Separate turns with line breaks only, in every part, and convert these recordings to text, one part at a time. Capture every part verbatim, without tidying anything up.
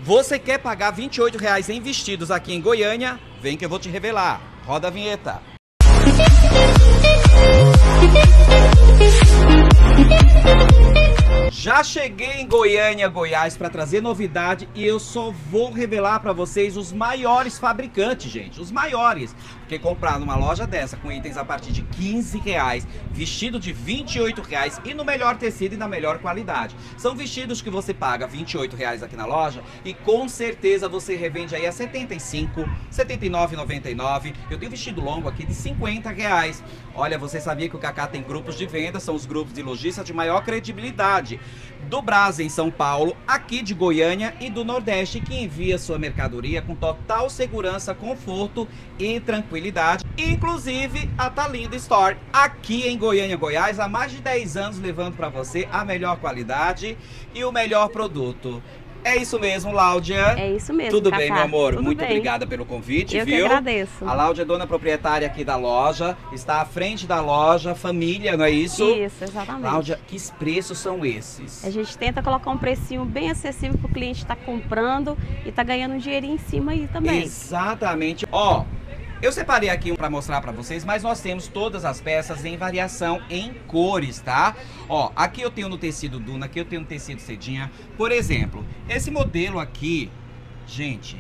Você quer pagar vinte e oito reais em vestidos aqui em Goiânia? Vem que eu vou te revelar. Roda a vinheta. Já cheguei em Goiânia, Goiás, para trazer novidade e eu só vou revelar para vocês os maiores fabricantes, gente, os maiores. Porque comprar numa loja dessa com itens a partir de quinze reais, vestido de vinte e oito reais e no melhor tecido e na melhor qualidade. São vestidos que você paga vinte e oito reais aqui na loja e com certeza você revende aí a setenta e cinco, setenta e nove e noventa e nove. Eu tenho vestido longo aqui de cinquenta reais. Olha, você sabia que o Cacá tem grupos de venda, são os grupos de lojistas de maior credibilidade. Do Brás em São Paulo, aqui de Goiânia e do Nordeste, que envia sua mercadoria com total segurança, conforto e tranquilidade. Inclusive a Tá Linda Store, aqui em Goiânia, Goiás, há mais de dez anos levando para você a melhor qualidade e o melhor produto. É isso mesmo, Láudia?
É isso mesmo,
Tudo
Cacá.
bem, meu amor?
Tudo
Muito
bem.
obrigada pelo convite,
Eu
viu?
que agradeço.
A Láudia é dona proprietária aqui da loja, está à frente da loja, família, não é isso?
Isso, exatamente.
Láudia, que preços são esses?
A gente tenta colocar um precinho bem acessível para o cliente estar comprando e estar ganhando um dinheirinho em cima aí também.
Exatamente. Ó, eu separei aqui um para mostrar para vocês, mas nós temos todas as peças em variação em cores, tá? Ó, aqui eu tenho no tecido Duna, aqui eu tenho no tecido Cedinha. Por exemplo, esse modelo aqui, gente,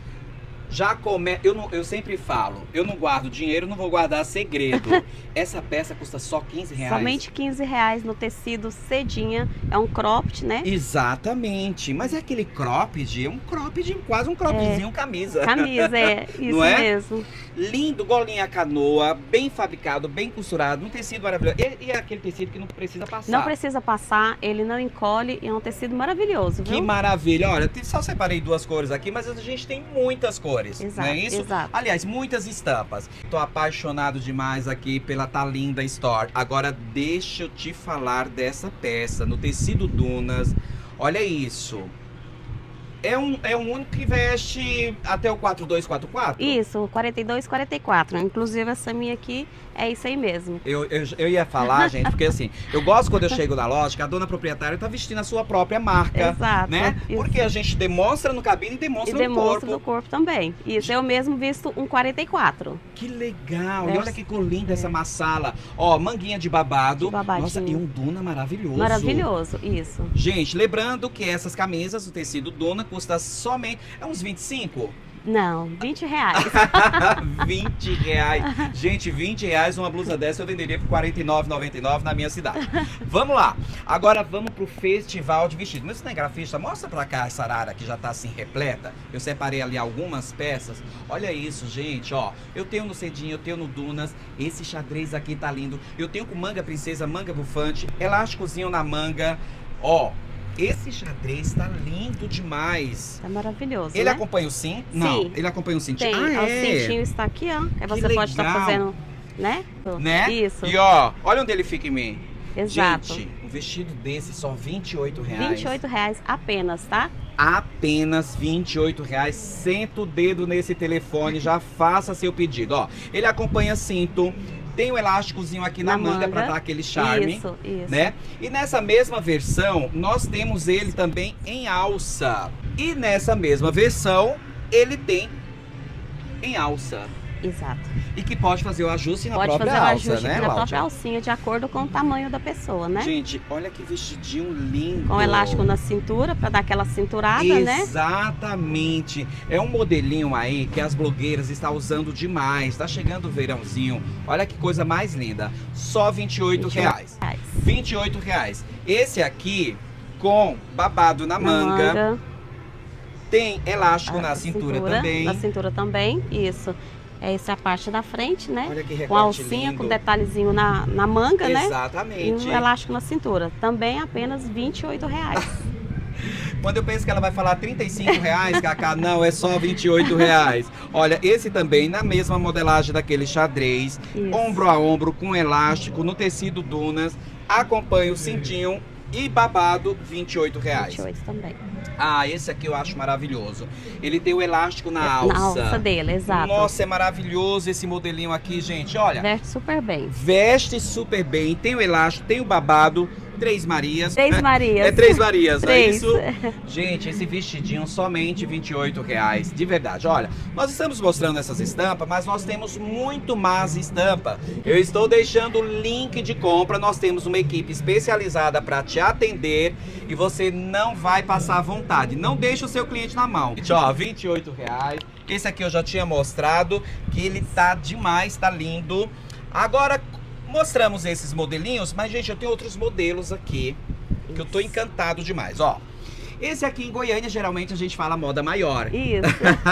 já come... eu, não, eu sempre falo, eu não guardo dinheiro, não vou guardar segredo. Essa peça custa só quinze reais.
Somente quinze reais no tecido Cedinha, é um cropped, né?
Exatamente, mas é aquele cropped, é um cropped, quase um croppedzinho,
É.
camisa.
Camisa, é isso
Não é?
mesmo.
Lindo, golinha canoa, bem fabricado, bem costurado, um tecido maravilhoso. E, e é aquele tecido que não precisa passar.
Não precisa passar, ele não encolhe e é um tecido maravilhoso, viu?
Que maravilha. Olha, só separei duas cores aqui, mas a gente tem muitas cores,
Exato,
não é isso?
exato.
Aliás, muitas estampas. Tô apaixonado demais aqui pela Tá Linda Store. Agora deixa eu te falar dessa peça, no tecido Dunas. Olha isso. É um, é um único que veste até o quatro dois quatro quatro?
Isso, quarenta e dois, quarenta e quatro. Inclusive essa minha aqui é isso aí mesmo.
Eu, eu, eu ia falar, gente, porque assim, eu gosto quando eu chego na loja que a dona proprietária tá vestindo a sua própria marca.
Exato,
Né?
isso.
Porque a gente demonstra no cabine e demonstra
E
no
demonstra
corpo.
do corpo também. Isso, eu mesmo visto um quarenta e quatro.
Que legal! E
É.
olha que cor linda essa massala. Ó, manguinha de babado.
De babadinho.
Nossa, e um Duna maravilhoso.
Maravilhoso, isso.
Gente, lembrando que essas camisas, o tecido Duna, custa somente... É uns vinte e cinco?
Não, vinte reais.
vinte reais. Gente, vinte reais uma blusa dessa eu venderia por quarenta e nove reais e noventa e nove centavos na minha cidade. Vamos lá. Agora vamos pro festival de vestido. Meu cinegrafista, mostra pra cá essa arara que já tá assim repleta. Eu separei ali algumas peças. Olha isso, gente, ó. Eu tenho no Cedinho, eu tenho no Dunas. Esse xadrez aqui tá lindo. Eu tenho com manga princesa, manga bufante, elásticozinho na manga. Ó. Esse xadrez tá lindo demais.
Tá maravilhoso,
Ele
né?
acompanha o sim? Não,
Sim.
ele acompanha o cintinho.
Tem,
Ah,
o
é?
cintinho está aqui, ó. Aí você
Que
pode estar
legal.
fazendo, né?
Né?
Isso.
E ó, olha onde ele fica em mim.
Exato.
Gente, um vestido desse só vinte e oito reais.
vinte e oito reais apenas, tá?
Apenas vinte e oito reais. Senta o dedo nesse telefone, já faça seu pedido. Ó, ele acompanha cinto. Tem um elásticozinho aqui na,
Na
manga,
manga.
para dar aquele charme.
Isso, isso.
Né? E nessa mesma versão, nós temos ele também em alça. E nessa mesma versão, ele tem em alça.
Exato.
E que pode fazer o ajuste na
Pode
própria
fazer o
alça,
ajuste
né,
na própria
Láudia?
alcinha, de acordo com o tamanho da pessoa, né?
Gente, olha que vestidinho lindo.
Com elástico na cintura, para dar aquela cinturada, né?
Exatamente. É um modelinho aí que as blogueiras estão usando demais. Tá chegando o verãozinho. Olha que coisa mais linda. Só vinte e oito reais.
reais.
vinte e oito reais. Esse aqui com babado na,
Na
manga.
manga.
Tem elástico
A
na cintura, também.
Na cintura também, isso. Essa é a parte da frente, né?
Olha que recorte
Com alcinha,
lindo.
com detalhezinho na, na manga, né? E
Exatamente.
um elástico na cintura. Também apenas vinte e oito reais.
Quando eu penso que ela vai falar trinta e cinco reais, Cacá, não, é só vinte e oito reais. Olha, esse também na mesma modelagem daquele xadrez,
Isso.
ombro a ombro, com elástico, no tecido Dunas, acompanha o cintinho e babado, vinte e oito reais.
vinte e oito também.
Ah, esse aqui eu acho maravilhoso. Ele tem o elástico na alça.
Na alça dele, exato.
Nossa, é maravilhoso esse modelinho aqui, gente, olha.
Veste super bem.
Veste super bem, tem o elástico, tem o babado, Três Marias.
Três Marias.
É Três Marias,
Três.
não é isso? Gente, esse vestidinho somente vinte e oito reais. De verdade, olha, nós estamos mostrando essas estampas, mas nós temos muito mais estampa. Eu estou deixando o link de compra. Nós temos uma equipe especializada para te atender e você não vai passar vontade. Não deixe o seu cliente na mão. Gente, ó, vinte e oito reais. Esse aqui eu já tinha mostrado que ele tá demais, tá lindo. Agora mostramos esses modelinhos, mas gente, eu tenho outros modelos aqui que eu tô encantado demais, ó. Esse aqui em Goiânia, geralmente a gente fala moda maior.
Isso.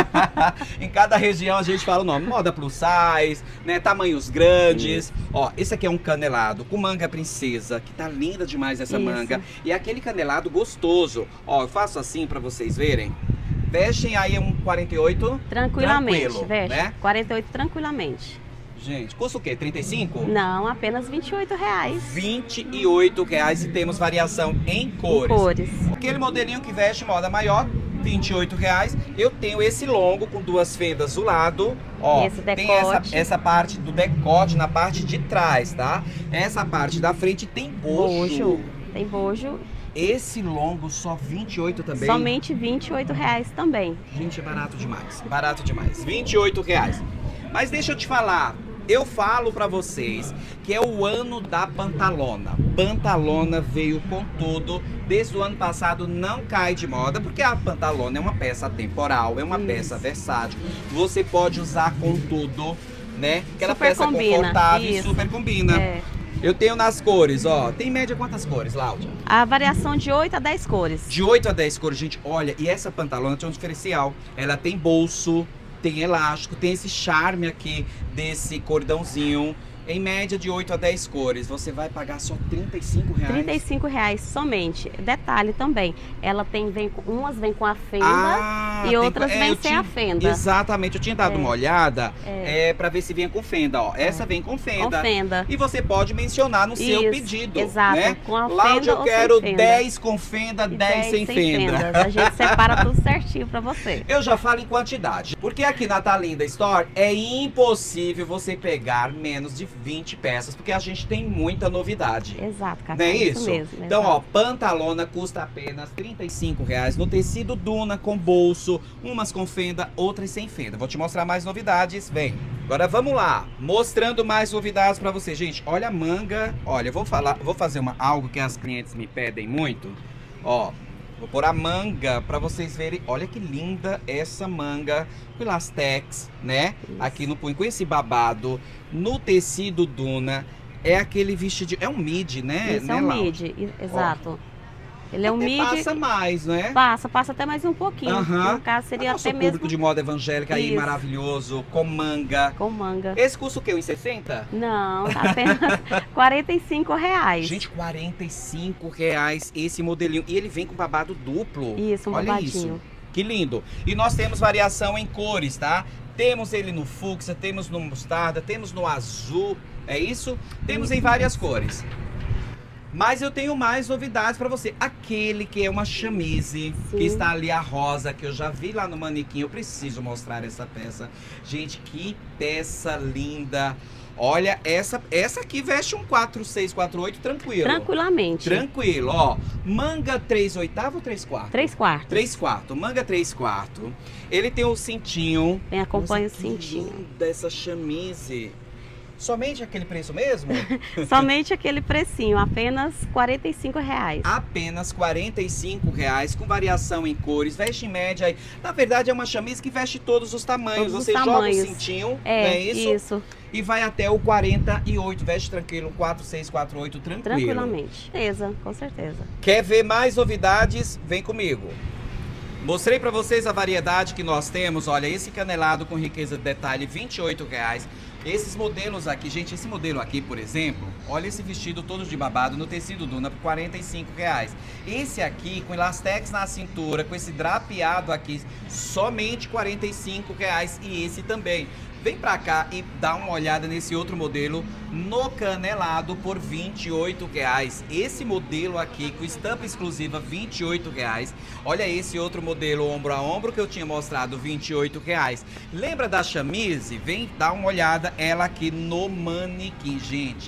Em cada região a gente fala o nome, moda plus size, né, tamanhos grandes. Isso. Ó, esse aqui é um canelado com manga princesa, que tá linda demais essa Isso. manga. E é aquele canelado gostoso. Ó, eu faço assim pra vocês verem. Vestem aí um quarenta e oito?
Tranquilamente,
tranquilo,
veste.
Né?
quarenta e oito tranquilamente.
Gente, custa o quê? trinta e cinco?
Não, apenas vinte e oito reais.
vinte e oito reais e temos variação em cores.
Em cores.
Aquele modelinho que veste moda maior, vinte e oito reais. Eu tenho esse longo com duas fendas do lado. Ó,
esse decote.
Tem essa, essa parte do decote na parte de trás, tá? Essa parte da frente tem bojo.
Bojo. Tem bojo.
Esse longo só vinte e oito também?
Somente vinte e oito reais também.
Gente, é barato demais. Barato demais. vinte e oito reais. Mas deixa eu te falar. Eu falo pra vocês que é o ano da pantalona. Pantalona veio com tudo. Desde o ano passado não cai de moda, porque a pantalona é uma peça temporal, é uma Isso. peça versátil. Você pode usar com tudo, né? Aquela
super
peça
combina.
confortável
Isso.
e super combina. É. Eu tenho nas cores, ó. Tem em média quantas cores, Láudia?
A variação de oito a dez cores.
De oito a dez cores, gente. Olha, e essa pantalona tem um diferencial. Ela tem bolso, tem elástico, tem esse charme aqui desse cordãozinho. Em média de oito a dez cores, você vai pagar só trinta e cinco reais.
trinta e cinco reais somente. Detalhe também, ela tem, vem, umas vem com a fenda
ah,
e outras
é,
vem sem
tinha,
a fenda.
Exatamente, eu tinha dado é, uma olhada é. É, pra ver se vinha com fenda, ó. Essa
é.
vem com fenda.
Com fenda.
E você pode mencionar no
Isso,
seu pedido,
exato,
né?
Com a
Láudia,
fenda
eu quero
fenda.
dez com fenda, dez sem, sem fenda.
Fendas. A gente separa tudo certinho pra você.
Eu já falo em quantidade, porque aqui na Talinda Store é impossível você pegar menos de vinte peças, porque a gente tem muita novidade.
Exato, Cacá,
não é isso?
isso mesmo.
Então,
exato.
ó, pantalona custa apenas trinta e cinco reais no tecido Duna com bolso, umas com fenda, outras sem fenda. Vou te mostrar mais novidades, vem. Agora vamos lá, mostrando mais novidades pra você. Gente, olha a manga, olha, eu vou falar, vou fazer uma, algo que as clientes me pedem muito, ó. Vou pôr a manga pra vocês verem. Olha que linda essa manga com elastex, né? Isso. Aqui no punho, com esse babado no tecido Duna. É aquele vestido, é um midi, né?
Isso,
né,
é um
Laura?
midi, exato. Ó. Ele é um
até
midi.
Passa mais, não é?
Passa, passa até mais um pouquinho.
Uhum.
No caso, seria
Nosso
até
público
mesmo...
de moda evangélica aí,
Isso.
maravilhoso, com manga.
Com manga.
Esse custa o quê? uns sessenta?
Não, apenas quarenta e cinco reais.
Gente, quarenta e cinco reais esse modelinho. E ele vem com babado duplo.
Isso, um
Olha
babadinho.
Isso. Que lindo. E nós temos variação em cores, tá? Temos ele no fúcsia, temos no mostarda, temos no azul. É isso? Temos isso. em várias cores. Mas eu tenho mais novidades pra você. Aquele que é uma chamise, Sim. que está ali a rosa, que eu já vi lá no manequim. Eu preciso mostrar essa peça. Gente, que peça linda. Olha, essa, essa aqui veste um quatro seis, quatro oito tranquilo.
Tranquilamente.
Tranquilo, ó. Manga três oitavos ou três quartos?
três quartos.
três quartos. Manga três quartos. Ele tem o cintinho.
Tem, acompanha o cintinho.
Linda essa chamise. Somente aquele preço mesmo?
Somente aquele precinho, apenas quarenta e cinco reais.
Apenas quarenta e cinco reais, com variação em cores, veste em média aí. Na verdade é uma chamise que veste todos os tamanhos.
Todos
Você
os
joga
tamanhos.
o cintinho,
é,
não é isso?
isso.
E vai até o quarenta e oito, veste tranquilo, um quatro seis, quatro oito, tranquilo.
Tranquilamente, certeza, com certeza.
Quer ver mais novidades? Vem comigo. Mostrei pra vocês a variedade que nós temos. Olha, esse canelado com riqueza de detalhe, vinte e oito reais. Esses modelos aqui, gente, esse modelo aqui, por exemplo, olha esse vestido todo de babado no tecido Duna por quarenta e cinco reais. Esse aqui, com elastex na cintura, com esse drapeado aqui, somente quarenta e cinco reais. E esse também. Vem pra cá e dá uma olhada nesse outro modelo no canelado por vinte e oito reais. Esse modelo aqui com estampa exclusiva vinte e oito reais. Olha esse outro modelo ombro a ombro que eu tinha mostrado, vinte e oito reais. Lembra da chamise? Vem dar uma olhada ela aqui no manequim, gente.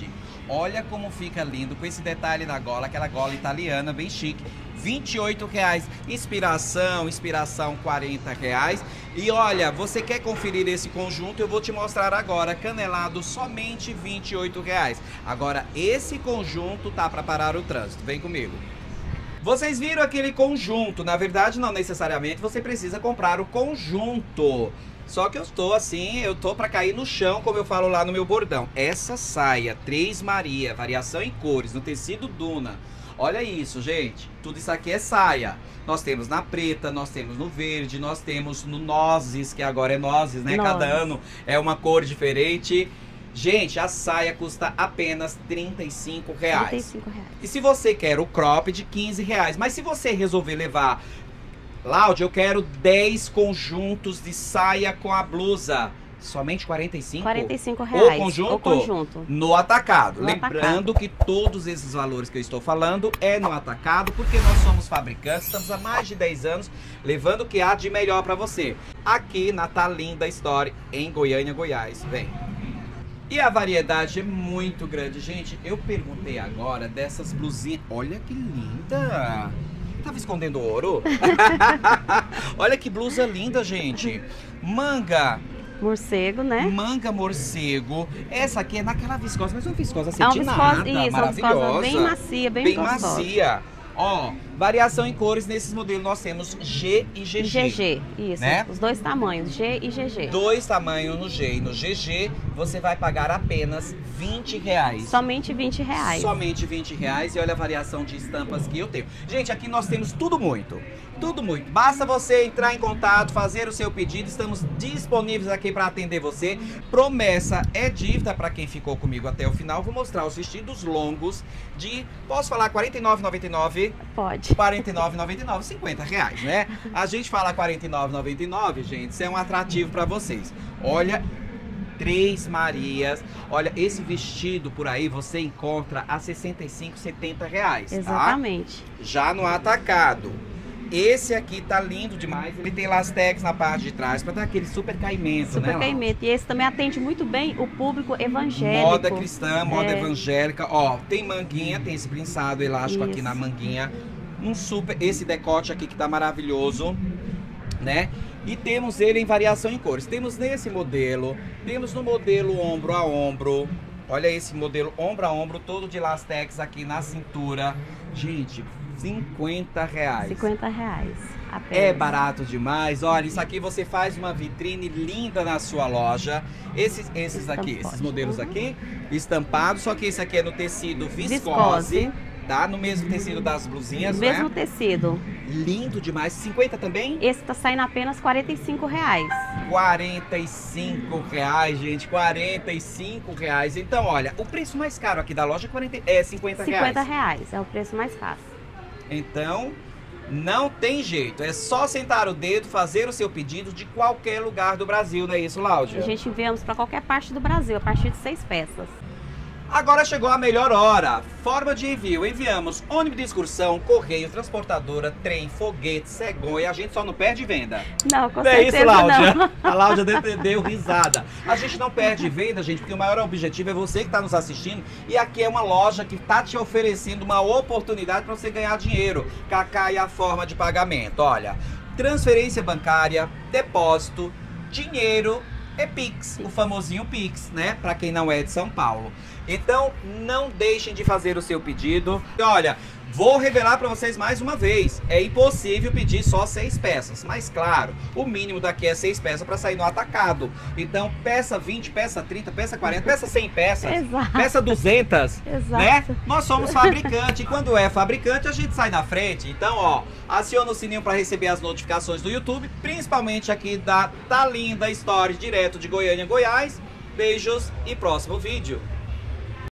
Olha como fica lindo com esse detalhe na gola, aquela gola italiana bem chique. vinte e oito reais. Inspiração, inspiração quarenta reais. E olha, você quer conferir esse conjunto? Eu vou te mostrar agora, canelado somente vinte e oito reais. Agora, esse conjunto tá para parar o trânsito. Vem comigo. Vocês viram aquele conjunto? Na verdade, não necessariamente você precisa comprar o conjunto. Só que eu estou assim, eu tô para cair no chão, como eu falo lá no meu bordão. Essa saia Três Maria, variação em cores, no tecido Duna. Olha isso, gente. Tudo isso aqui é saia. Nós temos na preta, nós temos no verde, nós temos no nozes, que agora é nozes, né?
Nozes.
Cada ano é uma cor diferente. Gente, a saia custa apenas trinta e cinco reais.
trinta e cinco reais.
E se você quer o crop, de quinze reais. Mas se você resolver levar... Láudia, eu quero dez conjuntos de saia com a blusa. Somente quarenta e cinco?
quarenta e cinco reais.
O conjunto?
O conjunto.
No atacado.
No
Lembrando
atacado.
que todos esses valores que eu estou falando é no atacado, porque nós somos fabricantes, estamos há mais de dez anos levando o que há de melhor para você. Aqui na Tá Linda Store, em Goiânia, Goiás. Vem. E a variedade é muito grande. Gente, eu perguntei agora dessas blusinhas. Olha que linda! Tava escondendo ouro? Olha que blusa linda, gente. Manga.
Morcego, né?
Manga morcego. Essa aqui é naquela viscosa, mas uma viscosa
É uma
acetinada,
viscosa, isso, uma
maravilhosa.
viscosa bem macia, bem,
Bem
gostosa.
macia. Ó, variação em cores, nesses modelos nós temos G e G G.
G G, isso.
Né?
Os dois tamanhos, G e G G.
Dois tamanhos no G e no G G, você vai pagar apenas vinte reais.
Somente vinte reais.
Somente vinte reais e olha a variação de estampas que eu tenho. Gente, aqui nós temos tudo muito. Tudo muito. Basta você entrar em contato, fazer o seu pedido. Estamos disponíveis aqui para atender você. Promessa é dívida para quem ficou comigo até o final. Vou mostrar os vestidos longos de, posso falar, quarenta e nove reais e noventa e nove centavos?
Pode.
quarenta e nove reais e noventa e nove centavos, cinquenta reais, né? A gente fala quarenta e nove reais e noventa e nove centavos, gente, isso é um atrativo para vocês. Olha, Três Marias. Olha, esse vestido por aí você encontra a sessenta e cinco, setenta reais.
Exatamente.
Tá? Já no atacado. Esse aqui tá lindo demais. Ele tem lastex na parte de trás para dar aquele super caimento,
Super
né?
caimento. E esse também atende muito bem o público evangélico.
Moda cristã, moda
É.
evangélica. Ó, tem manguinha, tem esse prensado elástico aqui
Isso.
na manguinha. Um super, esse decote aqui que tá maravilhoso, né? E temos ele em variação em cores. Temos nesse modelo, temos no modelo ombro a ombro. Olha esse modelo ombro a ombro, todo de lastex aqui na cintura. Gente, cinquenta reais.
cinquenta reais. Apenas.
É barato demais. Olha, isso aqui você faz uma vitrine linda na sua loja. Esses, esses aqui,
Estampado.
esses modelos aqui, estampados. Só que esse aqui é no tecido viscose,
Viscose.
tá? No mesmo tecido das blusinhas,
Mesmo
né?
tecido.
Lindo demais. cinquenta também?
Esse tá saindo apenas quarenta e cinco reais.
quarenta e cinco reais, gente. quarenta e cinco reais. Então, olha, o preço mais caro aqui da loja é, quarenta, é cinquenta reais.
cinquenta reais. É o preço mais fácil.
Então, não tem jeito. É só sentar o dedo, fazer o seu pedido de qualquer lugar do Brasil, não é isso, Láudia?
A gente enviamos para qualquer parte do Brasil, a partir de seis peças.
Agora chegou a melhor hora. Forma de envio. Enviamos ônibus de excursão, correio, transportadora, trem, foguete, cegonha. A gente só não perde venda.
Não, com
Não é
certeza
isso, Láudia?
não.
A Láudia deu, deu risada. A gente não perde venda, gente, porque o maior objetivo é você que está nos assistindo. E aqui é uma loja que está te oferecendo uma oportunidade para você ganhar dinheiro. Cacá e a forma de pagamento. Olha, transferência bancária, depósito, dinheiro é Pix, o famosinho Pix, né? Para quem não é de São Paulo. Então, não deixem de fazer o seu pedido. E olha, vou revelar para vocês mais uma vez. É impossível pedir só seis peças. Mas, claro, o mínimo daqui é seis peças para sair no atacado. Então, peça vinte, peça trinta, peça quarenta, peça cem peças.
Exato.
Peça duzentas,
Exato.
né? Nós somos fabricante. E quando é fabricante, a gente sai na frente. Então, ó, aciona o sininho para receber as notificações do YouTube. Principalmente aqui da Tá Linda Store, direto de Goiânia, Goiás. Beijos e próximo vídeo.